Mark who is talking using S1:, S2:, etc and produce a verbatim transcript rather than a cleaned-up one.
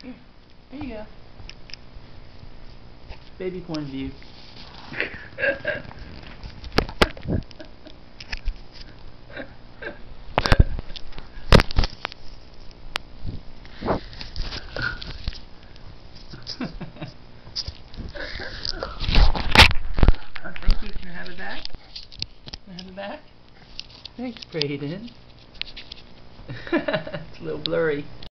S1: Here, here you go. Baby point of view. Oh, thank you. Can I have it back? Can I have it back? Thanks, Brayden. It's a little blurry.